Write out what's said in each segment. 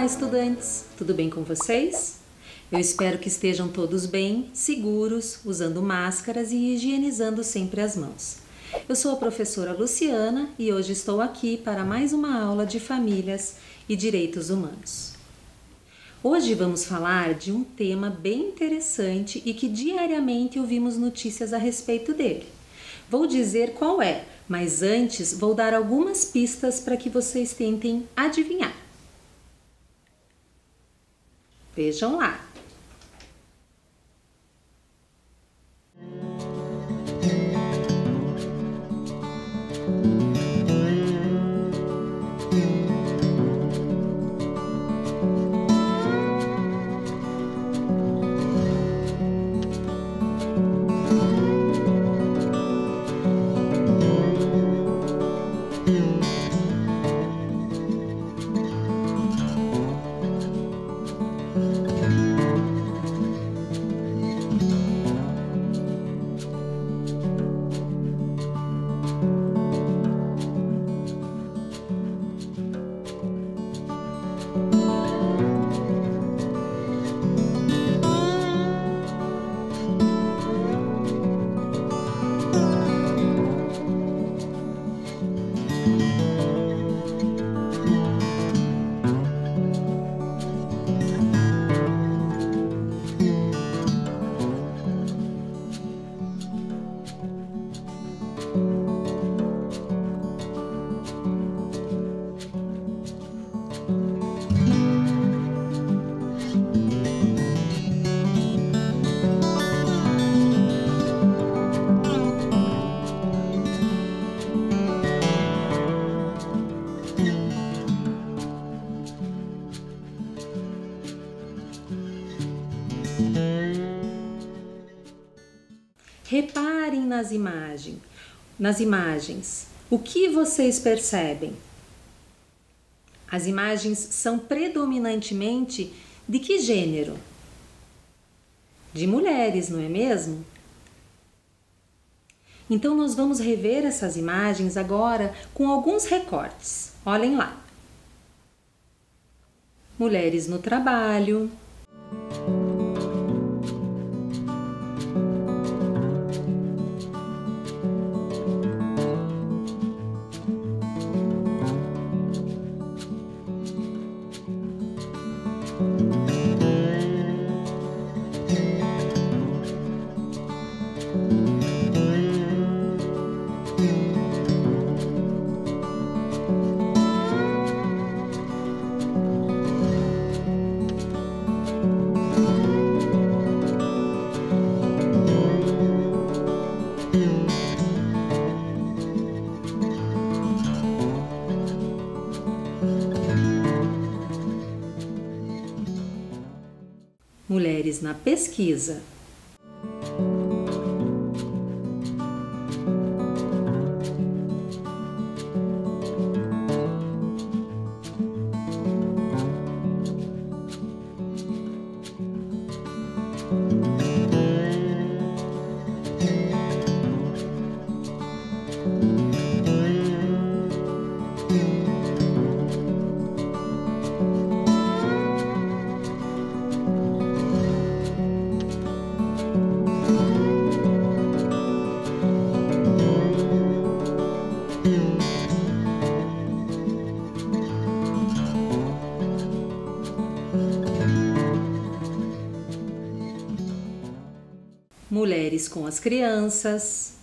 Olá, estudantes! Tudo bem com vocês? Eu espero que estejam todos bem, seguros, usando máscaras e higienizando sempre as mãos. Eu sou a professora Luciana e hoje estou aqui para mais uma aula de famílias e direitos humanos. Hoje vamos falar de um tema bem interessante e que diariamente ouvimos notícias a respeito dele. Vou dizer qual é, mas antes vou dar algumas pistas para que vocês tentem adivinhar. Vejam lá. Reparem nas imagens. O que vocês percebem? As imagens são predominantemente de que gênero? De mulheres, não é mesmo? Então nós vamos rever essas imagens agora com alguns recortes. Olhem lá. Mulheres no trabalho. Mulheres na pesquisa. Mulheres com as crianças.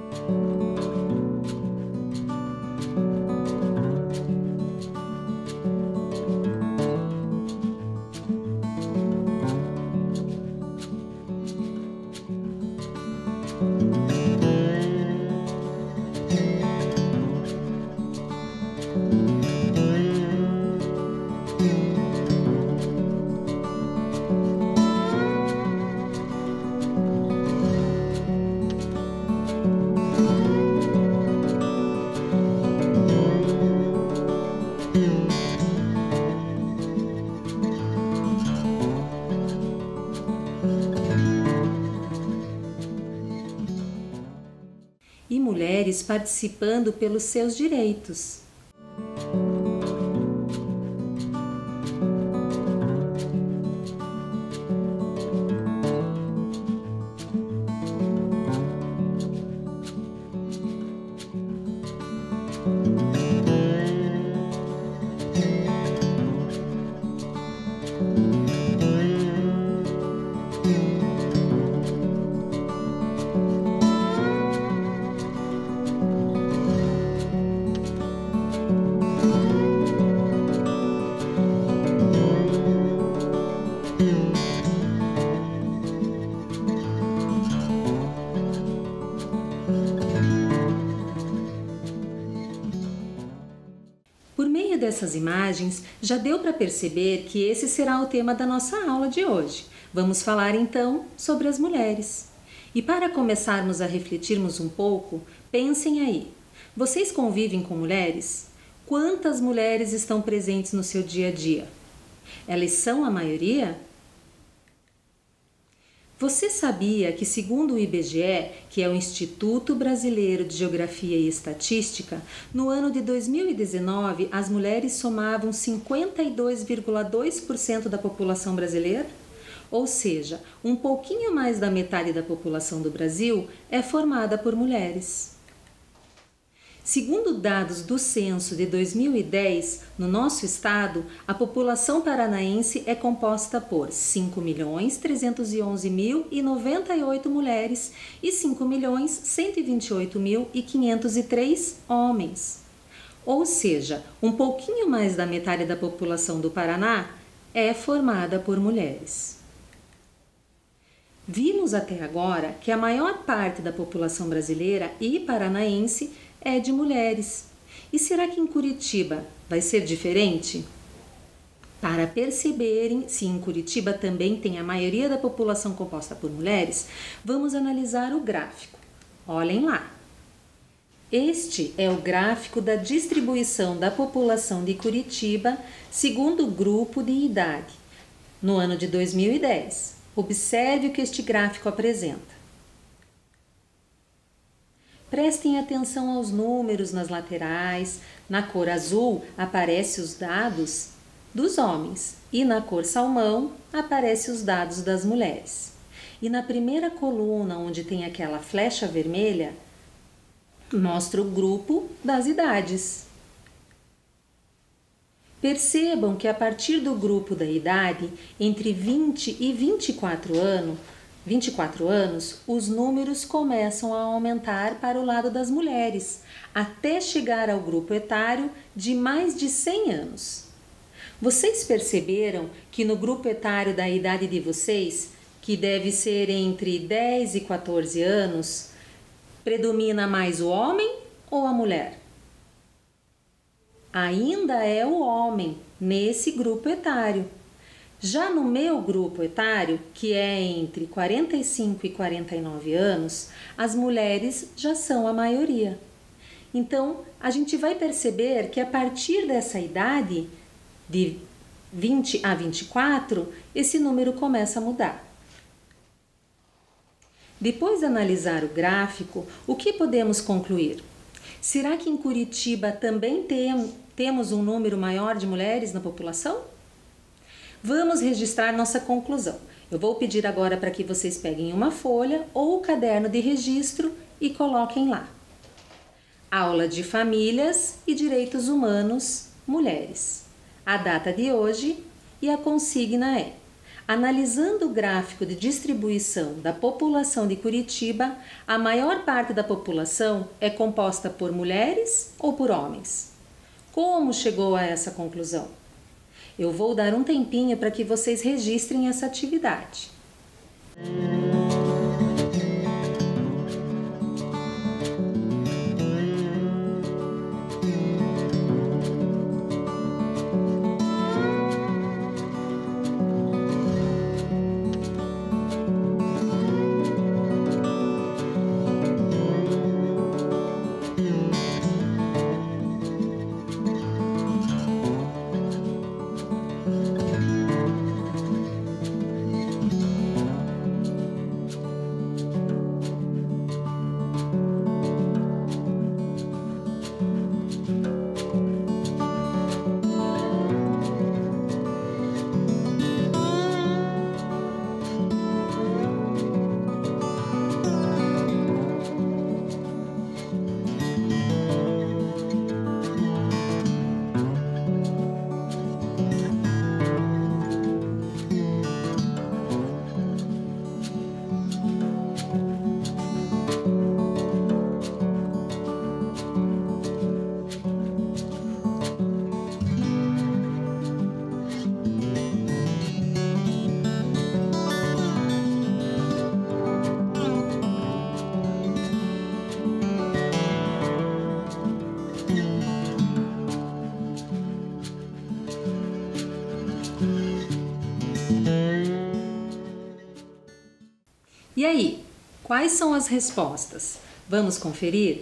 E mulheres participando pelos seus direitos. meio dessas imagens, já deu para perceber que esse será o tema da nossa aula de hoje. Vamos falar então sobre as mulheres. E para começarmos a refletirmos um pouco, pensem aí. Vocês convivem com mulheres? Quantas mulheres estão presentes no seu dia a dia? Elas são a maioria? Você sabia que, segundo o IBGE, que é o Instituto Brasileiro de Geografia e Estatística, no ano de 2019 as mulheres somavam 52,2% da população brasileira? Ou seja, um pouquinho mais da metade da população do Brasil é formada por mulheres. Segundo dados do censo de 2010, no nosso estado, a população paranaense é composta por 5.311.098 mulheres e 5.128.503 homens. Ou seja, um pouquinho mais da metade da população do Paraná é formada por mulheres. Vimos até agora que a maior parte da população brasileira e paranaense é de mulheres. E será que em Curitiba vai ser diferente? Para perceberem se em Curitiba também tem a maioria da população composta por mulheres, vamos analisar o gráfico. Olhem lá. Este é o gráfico da distribuição da população de Curitiba segundo o grupo de idade, no ano de 2010. Observe o que este gráfico apresenta. Prestem atenção aos números nas laterais. Na cor azul aparecem os dados dos homens e na cor salmão aparecem os dados das mulheres. E na primeira coluna, onde tem aquela flecha vermelha, mostra o grupo das idades. Percebam que a partir do grupo da idade, entre 20 e 24 anos, os números começam a aumentar para o lado das mulheres, até chegar ao grupo etário de mais de 100 anos. Vocês perceberam que no grupo etário da idade de vocês, que deve ser entre 10 e 14 anos, predomina mais o homem ou a mulher? Ainda é o homem nesse grupo etário. Já no meu grupo etário, que é entre 45 e 49 anos, as mulheres já são a maioria. Então, a gente vai perceber que a partir dessa idade, de 20 a 24, esse número começa a mudar. Depois de analisar o gráfico, o que podemos concluir? Será que em Curitiba também temos um número maior de mulheres na população? Vamos registrar nossa conclusão. Eu vou pedir agora para que vocês peguem uma folha ou o caderno de registro e coloquem lá. Aula de Famílias e Direitos Humanos, Mulheres. A data de hoje e a consigna é: analisando o gráfico de distribuição da população de Curitiba, a maior parte da população é composta por mulheres ou por homens? Como chegou a essa conclusão? Eu vou dar um tempinho para que vocês registrem essa atividade. E aí, quais são as respostas? Vamos conferir?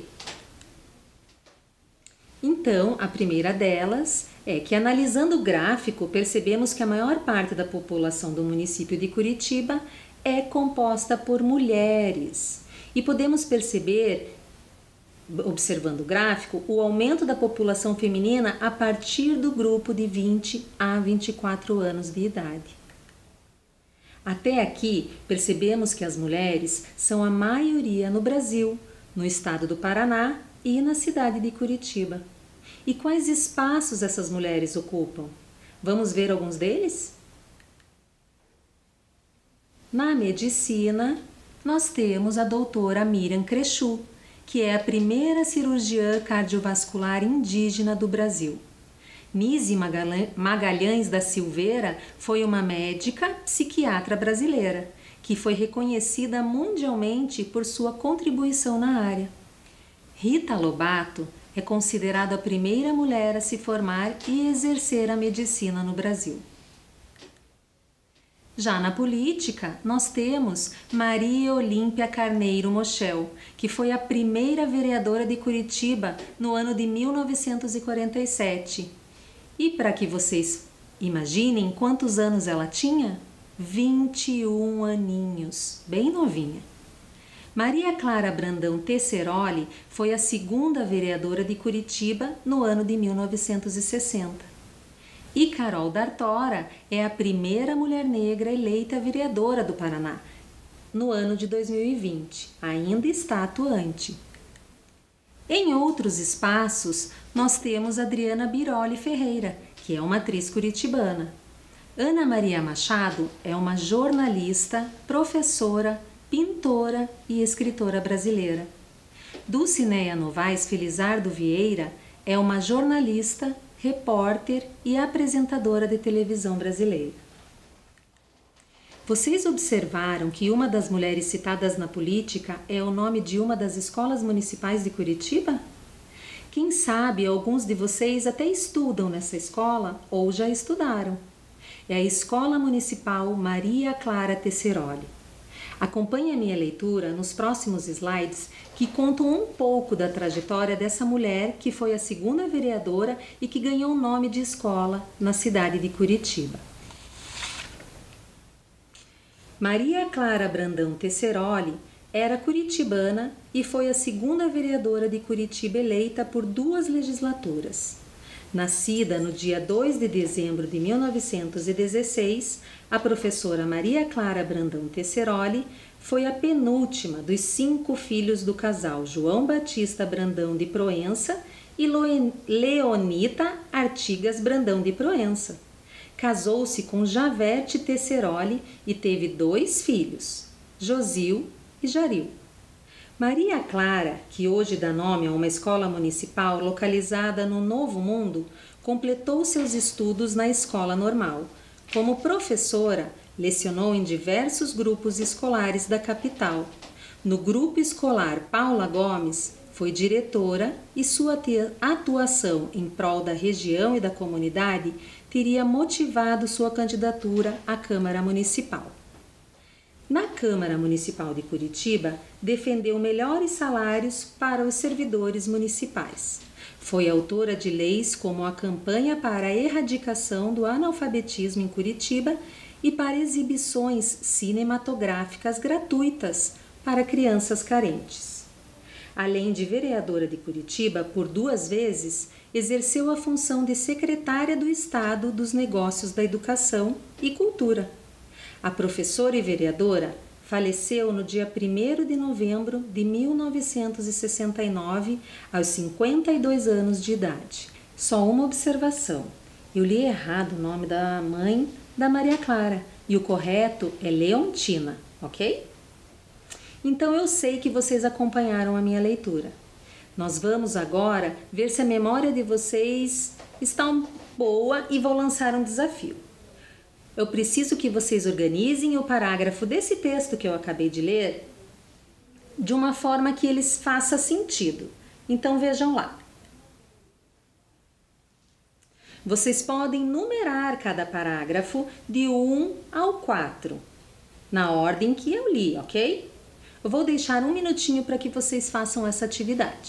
Então, a primeira delas é que, analisando o gráfico, percebemos que a maior parte da população do município de Curitiba é composta por mulheres. E podemos perceber, observando o gráfico, o aumento da população feminina a partir do grupo de 20 a 24 anos de idade. Até aqui, percebemos que as mulheres são a maioria no Brasil, no estado do Paraná e na cidade de Curitiba. E quais espaços essas mulheres ocupam? Vamos ver alguns deles? Na medicina, nós temos a doutora Miriam Crechu, que é a primeira cirurgiã cardiovascular indígena do Brasil. Nise Magalhães da Silveira foi uma médica psiquiatra brasileira, que foi reconhecida mundialmente por sua contribuição na área. Rita Lobato é considerada a primeira mulher a se formar e exercer a medicina no Brasil. Já na política, nós temos Maria Olímpia Carneiro Mochel, que foi a primeira vereadora de Curitiba no ano de 1947. E para que vocês imaginem quantos anos ela tinha? 21 aninhos, bem novinha. Maria Clara Brandão Tesseroli foi a segunda vereadora de Curitiba no ano de 1960. E Carol D'Artora é a primeira mulher negra eleita vereadora do Paraná no ano de 2020, ainda está atuante. Em outros espaços, nós temos Adriana Biroli Ferreira, que é uma atriz curitibana. Ana Maria Machado é uma jornalista, professora, pintora e escritora brasileira. Dulcineia Novaes Felizardo Vieira é uma jornalista, repórter e apresentadora de televisão brasileira. Vocês observaram que uma das mulheres citadas na política é o nome de uma das escolas municipais de Curitiba? Quem sabe alguns de vocês até estudam nessa escola ou já estudaram. É a Escola Municipal Maria Clara Tesseroli. Acompanhe a minha leitura nos próximos slides que contam um pouco da trajetória dessa mulher que foi a segunda vereadora e que ganhou o nome de escola na cidade de Curitiba. Maria Clara Brandão Tesseroli era curitibana e foi a segunda vereadora de Curitiba eleita por 2 legislaturas. Nascida no dia 2 de dezembro de 1916, a professora Maria Clara Brandão Tesseroli foi a penúltima dos 5 filhos do casal João Batista Brandão de Proença e Leonita Artigas Brandão de Proença. Casou-se com Javerte Tesseroli e teve 2 filhos, Josil e Jaril. Maria Clara, que hoje dá nome a uma escola municipal localizada no Novo Mundo, completou seus estudos na escola normal. Como professora, lecionou em diversos grupos escolares da capital. No grupo escolar Paula Gomes, foi diretora e sua atuação em prol da região e da comunidade teria motivado sua candidatura à Câmara Municipal. Na Câmara Municipal de Curitiba, defendeu melhores salários para os servidores municipais. Foi autora de leis como a campanha para a erradicação do analfabetismo em Curitiba e para exibições cinematográficas gratuitas para crianças carentes. Além de vereadora de Curitiba, por 2 vezes, exerceu a função de secretária do Estado dos Negócios da Educação e Cultura. A professora e vereadora faleceu no dia 1º de novembro de 1969, aos 52 anos de idade. Só uma observação, eu li errado o nome da mãe da Maria Clara e o correto é Leontina, ok? Então eu sei que vocês acompanharam a minha leitura. Nós vamos agora ver se a memória de vocês está boa e vou lançar um desafio. Eu preciso que vocês organizem o parágrafo desse texto que eu acabei de ler de uma forma que ele faça sentido. Então vejam lá. Vocês podem numerar cada parágrafo de 1 ao 4. na ordem que eu li, ok? Eu vou deixar um minutinho para que vocês façam essa atividade.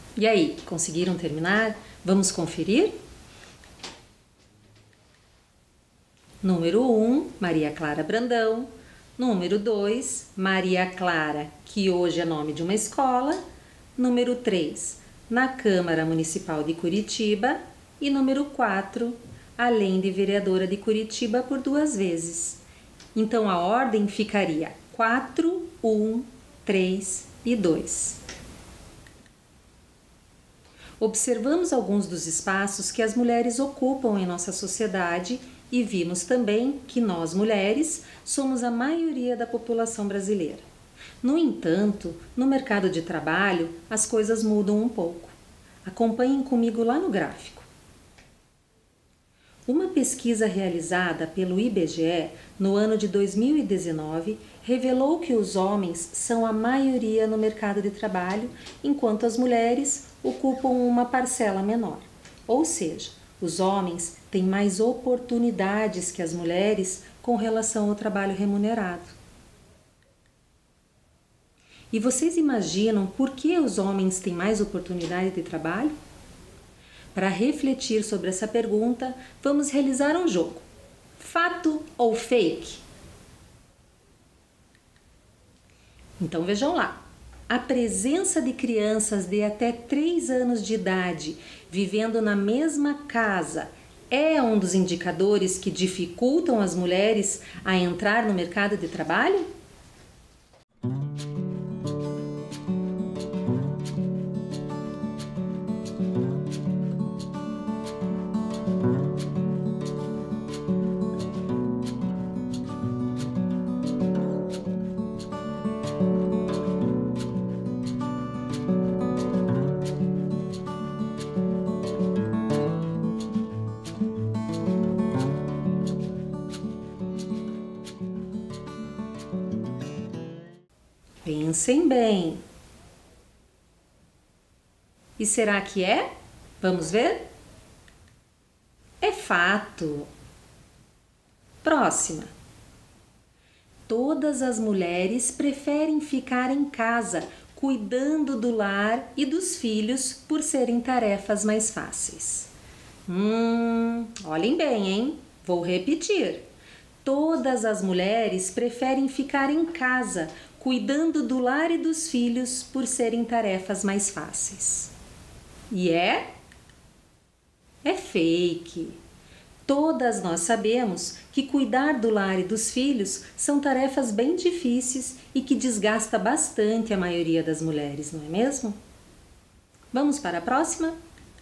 E aí, conseguiram terminar? Vamos conferir? Número 1, Maria Clara Brandão. Número 2, Maria Clara, que hoje é nome de uma escola. Número 3, na Câmara Municipal de Curitiba. E número 4, além de vereadora de Curitiba por 2 vezes. Então a ordem ficaria 4, 1, 3 e 2. Observamos alguns dos espaços que as mulheres ocupam em nossa sociedade e vimos também que nós, mulheres, somos a maioria da população brasileira. No entanto, no mercado de trabalho, as coisas mudam um pouco. Acompanhem comigo lá no gráfico. Uma pesquisa realizada pelo IBGE no ano de 2019 revelou que os homens são a maioria no mercado de trabalho, enquanto as mulheres ocupam uma parcela menor. Ou seja, os homens têm mais oportunidades que as mulheres com relação ao trabalho remunerado. E vocês imaginam por que os homens têm mais oportunidade de trabalho? Para refletir sobre essa pergunta, vamos realizar um jogo. Fato ou fake? Então vejam lá. A presença de crianças de até 3 anos de idade vivendo na mesma casa é um dos indicadores que dificultam as mulheres a entrar no mercado de trabalho? Pensem bem. E será que é? Vamos ver? É fato. Próxima. Todas as mulheres preferem ficar em casa, cuidando do lar e dos filhos por serem tarefas mais fáceis. Olhem bem, hein? Vou repetir. Todas as mulheres preferem ficar em casa, cuidando do lar e dos filhos por serem tarefas mais fáceis. E é fake. Todas nós sabemos que cuidar do lar e dos filhos são tarefas bem difíceis e que desgasta bastante a maioria das mulheres, não é mesmo? Vamos para a próxima?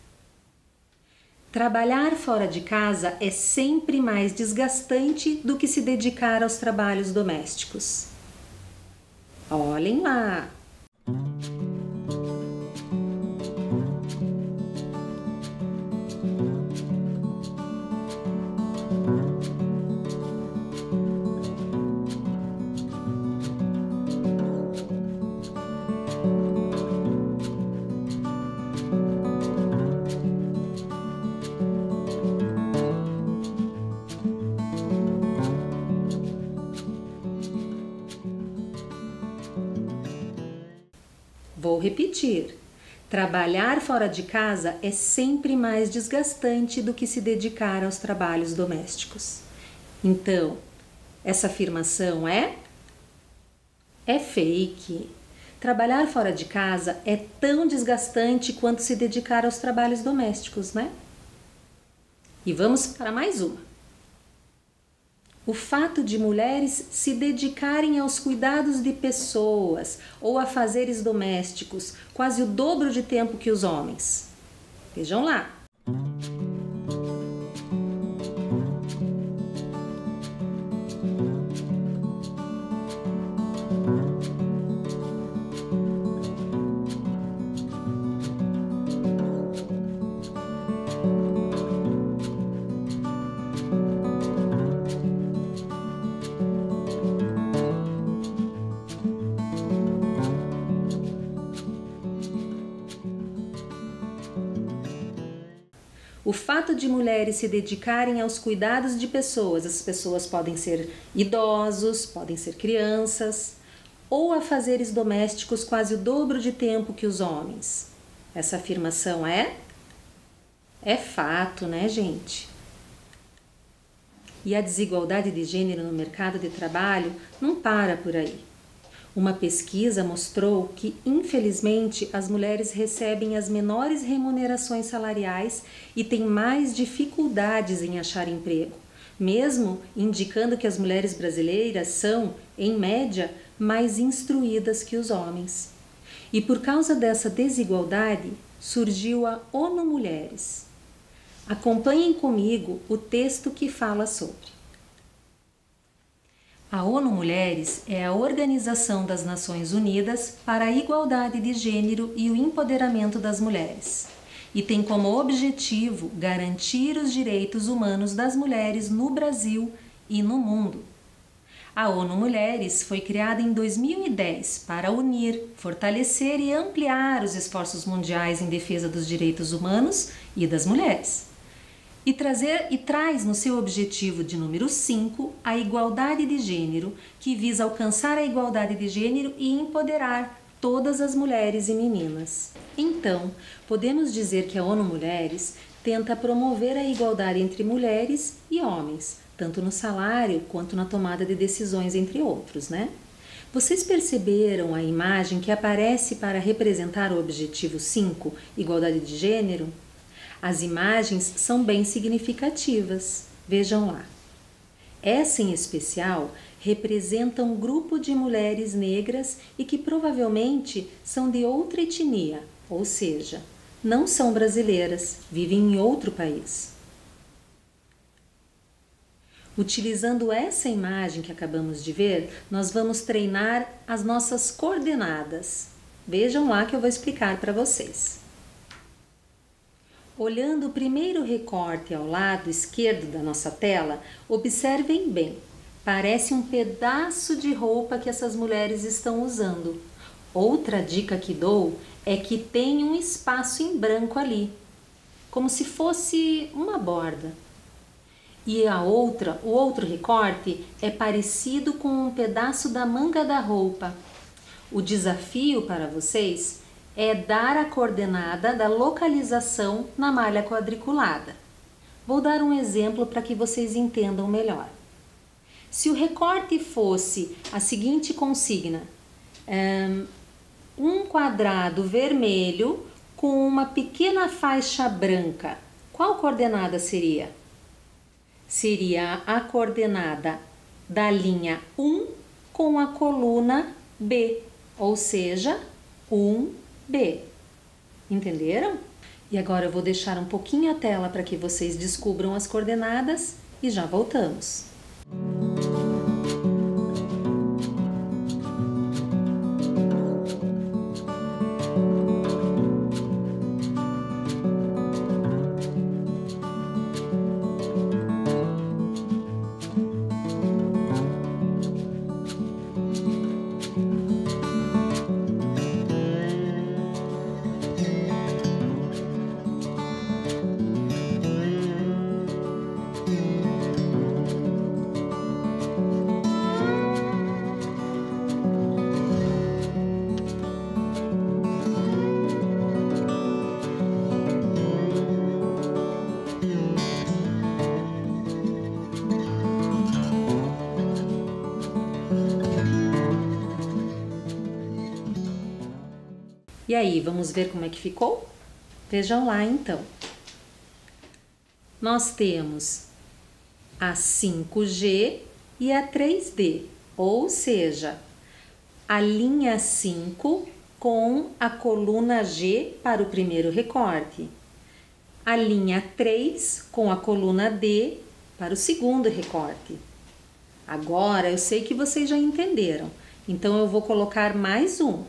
Trabalhar fora de casa é sempre mais desgastante do que se dedicar aos trabalhos domésticos. Olhem lá! Vou repetir. Trabalhar fora de casa é sempre mais desgastante do que se dedicar aos trabalhos domésticos. Então, essa afirmação é fake. Trabalhar fora de casa é tão desgastante quanto se dedicar aos trabalhos domésticos, né? E vamos para mais uma. O fato de mulheres se dedicarem aos cuidados de pessoas ou a afazeres domésticos quase o dobro de tempo que os homens. Vejam lá. O fato de mulheres se dedicarem aos cuidados de pessoas, as pessoas podem ser idosos, podem ser crianças, ou afazeres domésticos quase o dobro de tempo que os homens. Essa afirmação é fato, né, gente? E a desigualdade de gênero no mercado de trabalho não para por aí. Uma pesquisa mostrou que, infelizmente, as mulheres recebem as menores remunerações salariais e têm mais dificuldades em achar emprego, mesmo indicando que as mulheres brasileiras são, em média, mais instruídas que os homens. E por causa dessa desigualdade, surgiu a ONU Mulheres. Acompanhem comigo o texto que fala sobre. A ONU Mulheres é a Organização das Nações Unidas para a Igualdade de Gênero e o Empoderamento das Mulheres, e tem como objetivo garantir os direitos humanos das mulheres no Brasil e no mundo. A ONU Mulheres foi criada em 2010 para unir, fortalecer e ampliar os esforços mundiais em defesa dos direitos humanos e das mulheres. E traz no seu objetivo de número 5 a igualdade de gênero, que visa alcançar a igualdade de gênero e empoderar todas as mulheres e meninas. Então, podemos dizer que a ONU Mulheres tenta promover a igualdade entre mulheres e homens, tanto no salário quanto na tomada de decisões, entre outros, né? Vocês perceberam a imagem que aparece para representar o objetivo 5, igualdade de gênero? As imagens são bem significativas. Vejam lá. Essa em especial representa um grupo de mulheres negras e que provavelmente são de outra etnia, ou seja, não são brasileiras, vivem em outro país. Utilizando essa imagem que acabamos de ver, nós vamos treinar as nossas coordenadas. Vejam lá que eu vou explicar para vocês. Olhando o primeiro recorte ao lado esquerdo da nossa tela, observem bem. Parece um pedaço de roupa que essas mulheres estão usando. Outra dica que dou é que tem um espaço em branco ali, como se fosse uma borda. E o outro recorte é parecido com um pedaço da manga da roupa. O desafio para vocês é dar a coordenada da localização na malha quadriculada. Vou dar um exemplo para que vocês entendam melhor. Se o recorte fosse a seguinte consigna, um quadrado vermelho com uma pequena faixa branca, qual coordenada seria? Seria a coordenada da linha 1 com a coluna B, ou seja, 1B. Entenderam? E agora eu vou deixar um pouquinho a tela para que vocês descubram as coordenadas e já voltamos. E aí, vamos ver como é que ficou? Vejam lá então. Nós temos a 5G e a 3D, ou seja, a linha 5 com a coluna G para o primeiro recorte, a linha 3 com a coluna D para o segundo recorte. Agora eu sei que vocês já entenderam, então eu vou colocar mais um.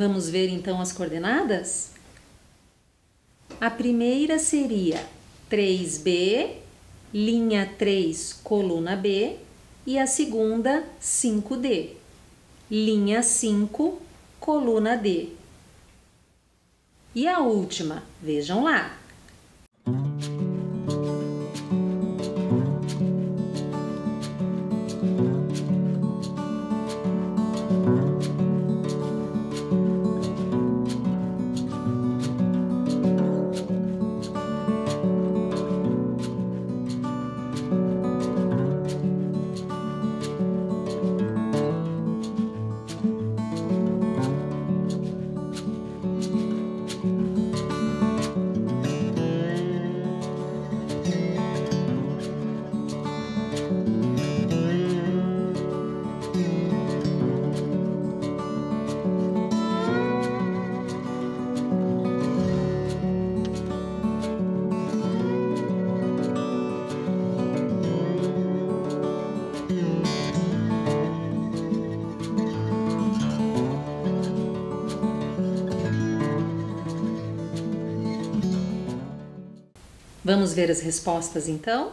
Vamos ver então as coordenadas? A primeira seria 3B, linha 3, coluna B, e a segunda 5D, linha 5, coluna D. E a última, vejam lá. Vamos ver as respostas então?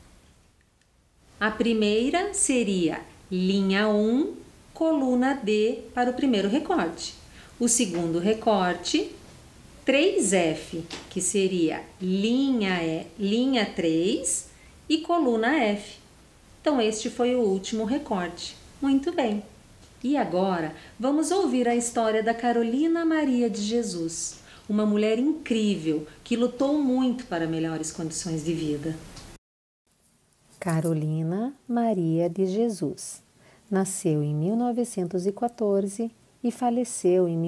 A primeira seria linha 1, coluna D para o primeiro recorte. O segundo recorte, 3F, que seria linha 3 e coluna F. Então, este foi o último recorte. Muito bem. E agora, vamos ouvir a história da Carolina Maria de Jesus, uma mulher incrível que lutou muito para melhores condições de vida. Carolina Maria de Jesus nasceu em 1914 e faleceu em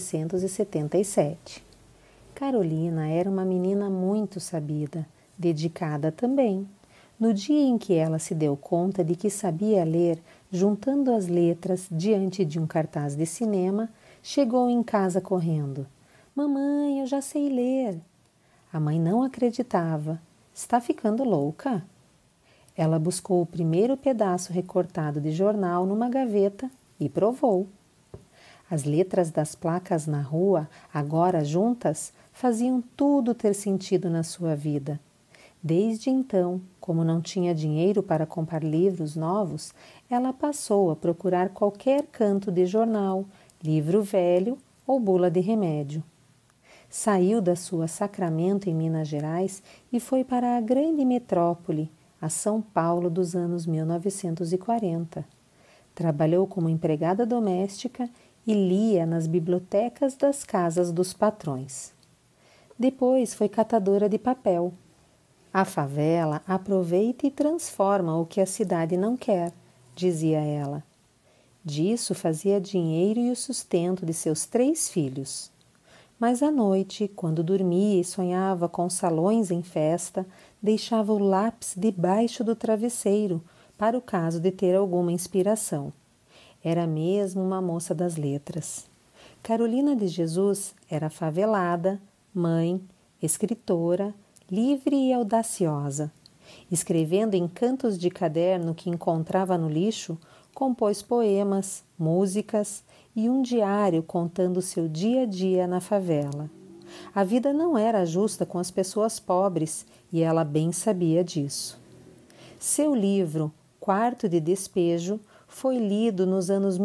1977. Carolina era uma menina muito sabida, dedicada também. No dia em que ela se deu conta de que sabia ler, juntando as letras diante de um cartaz de cinema, chegou em casa correndo. Mamãe, eu já sei ler. A mãe não acreditava. Está ficando louca? Ela buscou o primeiro pedaço recortado de jornal numa gaveta e provou. As letras das placas na rua, agora juntas, faziam tudo ter sentido na sua vida. Desde então, como não tinha dinheiro para comprar livros novos, ela passou a procurar qualquer canto de jornal, livro velho ou bula de remédio. Saiu da sua Sacramento, em Minas Gerais, e foi para a grande metrópole, a São Paulo dos anos 1940. Trabalhou como empregada doméstica e lia nas bibliotecas das casas dos patrões. Depois foi catadora de papel. A favela aproveita e transforma o que a cidade não quer, dizia ela. Disso fazia dinheiro e o sustento de seus 3 filhos. Mas à noite, quando dormia e sonhava com salões em festa, deixava o lápis debaixo do travesseiro, para o caso de ter alguma inspiração. Era mesmo uma moça das letras. Carolina de Jesus era favelada, mãe, escritora, livre e audaciosa. Escrevendo em cantos de caderno que encontrava no lixo, compôs poemas, músicas e um diário contando seu dia a dia na favela. A vida não era justa com as pessoas pobres e ela bem sabia disso. Seu livro, Quarto de Despejo, foi lido nos anos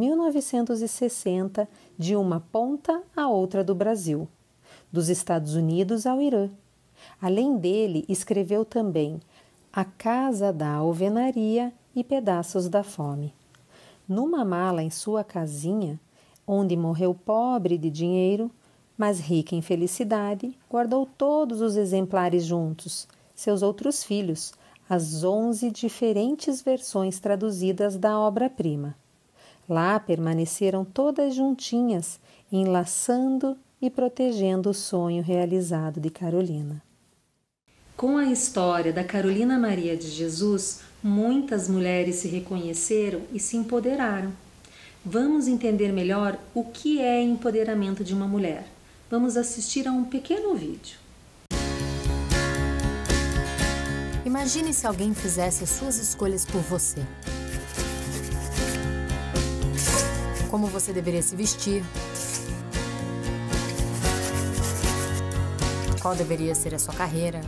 1960 de uma ponta à outra do Brasil, dos Estados Unidos ao Irã. Além dele, escreveu também A Casa da Alvenaria e Pedaços da Fome. Numa mala em sua casinha, onde morreu pobre de dinheiro, mas rica em felicidade, guardou todos os exemplares juntos, seus outros filhos, as 11 diferentes versões traduzidas da obra-prima. Lá permaneceram todas juntinhas, enlaçando e protegendo o sonho realizado de Carolina. Com a história da Carolina Maria de Jesus, muitas mulheres se reconheceram e se empoderaram. Vamos entender melhor o que é empoderamento de uma mulher. Vamos assistir a um pequeno vídeo. Imagine se alguém fizesse as suas escolhas por você. Como você deveria se vestir, qual deveria ser a sua carreira,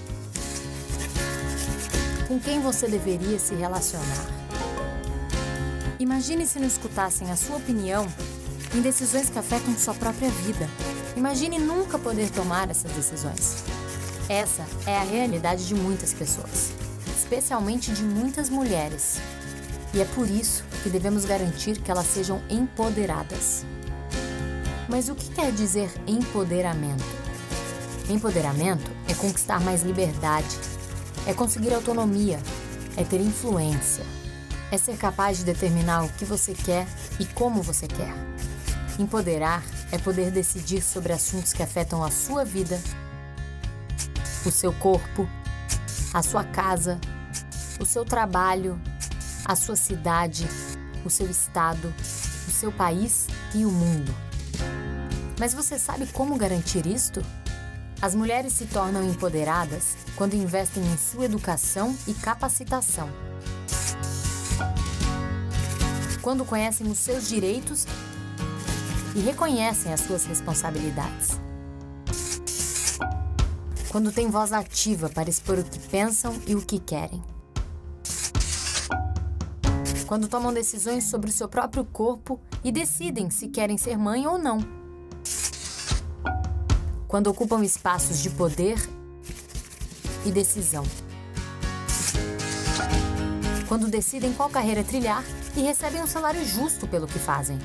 com quem você deveria se relacionar. Imagine se não escutassem a sua opinião em decisões que afetam sua própria vida. Imagine nunca poder tomar essas decisões. Essa é a realidade de muitas pessoas, especialmente de muitas mulheres. E é por isso que devemos garantir que elas sejam empoderadas. Mas o que quer dizer empoderamento? Empoderamento é conquistar mais liberdade, é conseguir autonomia, é ter influência, é ser capaz de determinar o que você quer e como você quer. Empoderar é poder decidir sobre assuntos que afetam a sua vida, o seu corpo, a sua casa, o seu trabalho, a sua cidade, o seu estado, o seu país e o mundo. Mas você sabe como garantir isto? As mulheres se tornam empoderadas quando investem em sua educação e capacitação. Quando conhecem os seus direitos e reconhecem as suas responsabilidades. Quando têm voz ativa para expor o que pensam e o que querem. Quando tomam decisões sobre o seu próprio corpo e decidem se querem ser mãe ou não. Quando ocupam espaços de poder e decisão. Quando decidem qual carreira trilhar e recebem um salário justo pelo que fazem.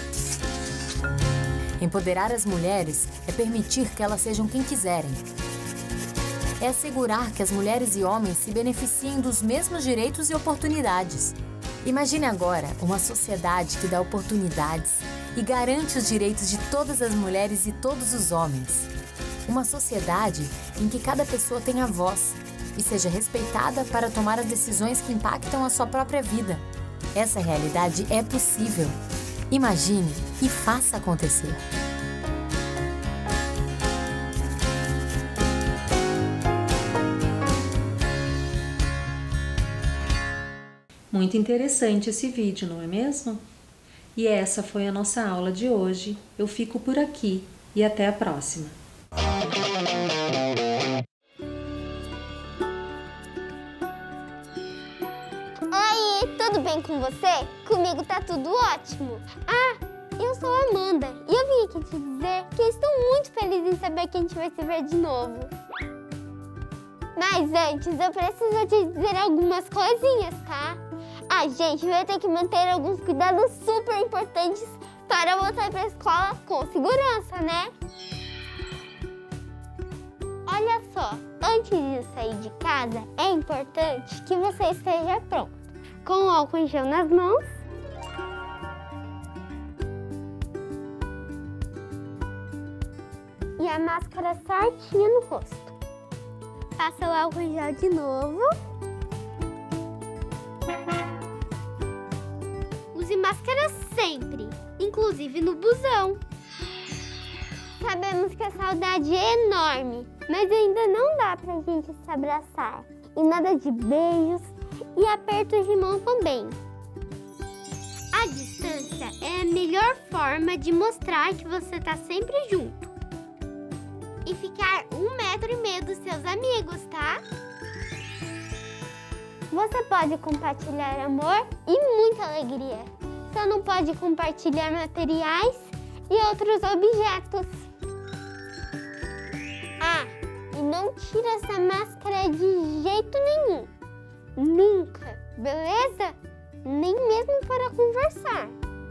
Empoderar as mulheres é permitir que elas sejam quem quiserem. É assegurar que as mulheres e homens se beneficiem dos mesmos direitos e oportunidades. Imagine agora uma sociedade que dá oportunidades e garante os direitos de todas as mulheres e todos os homens. Uma sociedade em que cada pessoa tenha voz e seja respeitada para tomar as decisões que impactam a sua própria vida. Essa realidade é possível. Imagine e faça acontecer. Muito interessante esse vídeo, não é mesmo? E essa foi a nossa aula de hoje. Eu fico por aqui e até a próxima. Oi, tudo bem com você? Comigo tá tudo ótimo. Eu sou a Amanda e eu vim aqui te dizer que eu estou muito feliz em saber que a gente vai se ver de novo. Mas antes, eu preciso te dizer algumas coisinhas, tá? A gente vai ter que manter alguns cuidados super importantes para voltar para a escola com segurança, né? Olha só, antes de sair de casa, é importante que você esteja pronto, com o álcool em gel nas mãos, e a máscara certinha no rosto. Passa o álcool em gel de novo. Use máscara sempre, inclusive no busão. Sabemos que a saudade é enorme, mas ainda não dá pra gente se abraçar. E nada de beijos e apertos de mão também. A distância é a melhor forma de mostrar que você tá sempre junto. E ficar 1,5 metro dos seus amigos, tá? Você pode compartilhar amor e muita alegria. Só não pode compartilhar materiais e outros objetos. E não tira essa máscara de jeito nenhum. Nunca, beleza? Nem mesmo para conversar.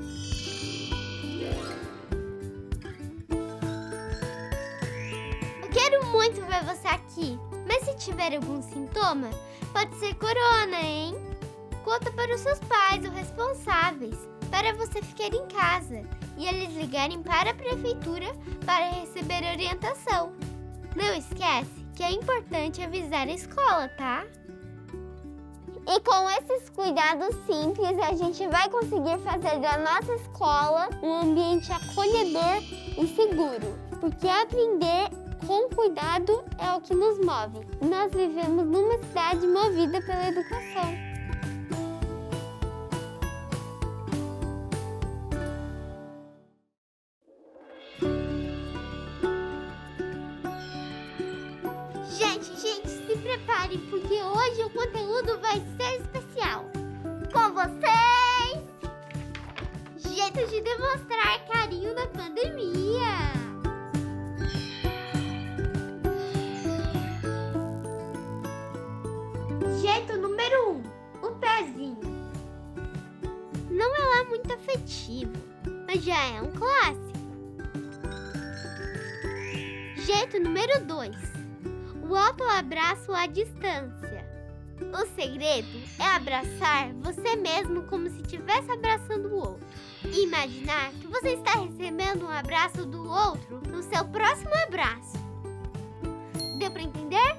Eu quero muito ver você aqui, mas se tiver algum sintoma, pode ser corona, hein? Conta para os seus pais ou responsáveis, para você ficar em casa e eles ligarem para a prefeitura para receber orientação. Não esquece que é importante avisar a escola, tá? E com esses cuidados simples, a gente vai conseguir fazer da nossa escola um ambiente acolhedor e seguro. Porque aprender com cuidado é o que nos move. Nós vivemos numa cidade movida pela educação. preparem, porque hoje o conteúdo vai ser especial. Com vocês, jeito de demonstrar carinho na pandemia. Jeito número 1, o pezinho. Não é lá muito afetivo, mas já é um clássico. Jeito número 2, o autoabraço à distância. O segredo é abraçar você mesmo como se estivesse abraçando o outro. E imaginar que você está recebendo um abraço do outro no seu próximo abraço. Deu para entender?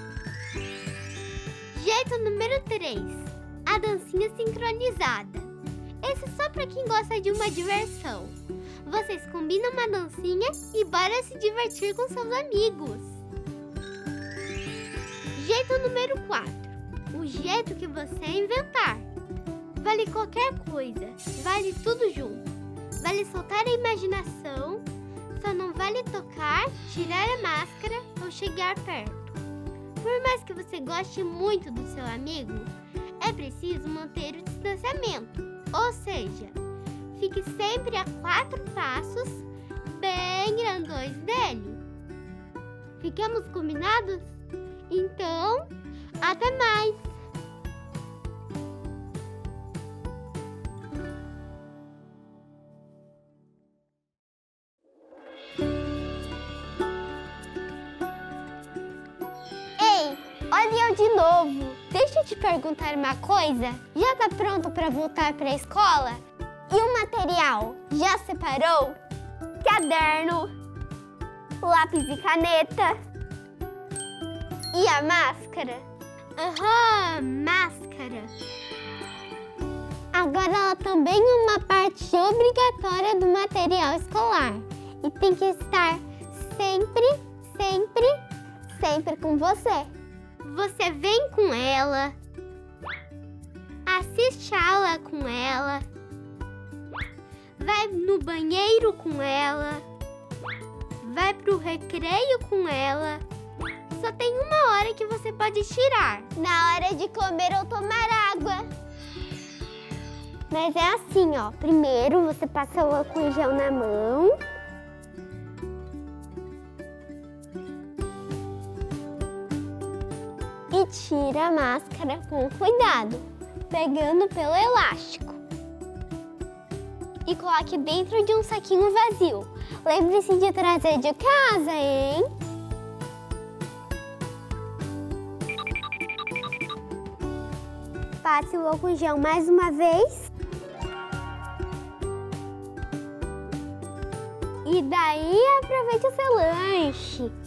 Jeito número 3, a dancinha sincronizada. Esse é só para quem gosta de uma diversão. Vocês combinam uma dancinha e bora se divertir com seus amigos. Jeito número 4, o jeito que você inventar. Vale qualquer coisa, vale tudo junto. Vale soltar a imaginação, só não vale tocar, tirar a máscara ou chegar perto. Por mais que você goste muito do seu amigo, é preciso manter o distanciamento. Ou seja, fique sempre a 4 passos bem grandões dele. Ficamos combinados? Então, até mais! Ei, olha eu de novo! Deixa eu te perguntar uma coisa. Já tá pronto para voltar para a escola? E o material? Já separou? Caderno, lápis e caneta. E a máscara? Aham, máscara. Agora ela também é uma parte obrigatória do material escolar. E tem que estar sempre, sempre, sempre com você. Você vem com ela, assiste a aula com ela, vai no banheiro com ela, vai pro recreio com ela. Só tem uma hora que você pode tirar. Na hora de comer ou tomar água. Mas é assim, ó. Primeiro você passa o álcool em gel na mão. E tira a máscara com cuidado, pegando pelo elástico. E coloque dentro de um saquinho vazio. Lembre-se de trazer de casa, hein? Passe o álcool em gel mais uma vez. E daí aproveite o seu lanche.